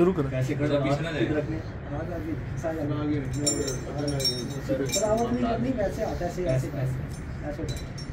शुरू करें। कैसे कर पीछे ना जाए रखने आगे आवाज नहीं करनी, वैसे आता है ऐसे ऐसे ऐसे